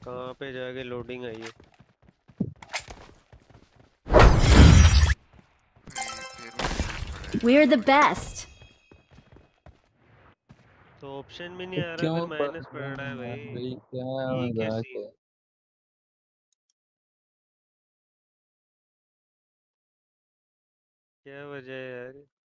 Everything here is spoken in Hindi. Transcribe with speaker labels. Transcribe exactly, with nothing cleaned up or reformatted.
Speaker 1: कहाँ पे जाके लोडिंग आई है?
Speaker 2: We're the best.
Speaker 1: तो ऑप्शन भी नहीं आ रहा, फिर
Speaker 3: क्यों पढ़
Speaker 1: माइनस पड़ रहा है
Speaker 3: रहा है
Speaker 1: भाई।
Speaker 3: भाई, क्या
Speaker 1: ये क्या
Speaker 3: मजाक
Speaker 1: सीन?
Speaker 3: है।
Speaker 1: क्या वजह है यार?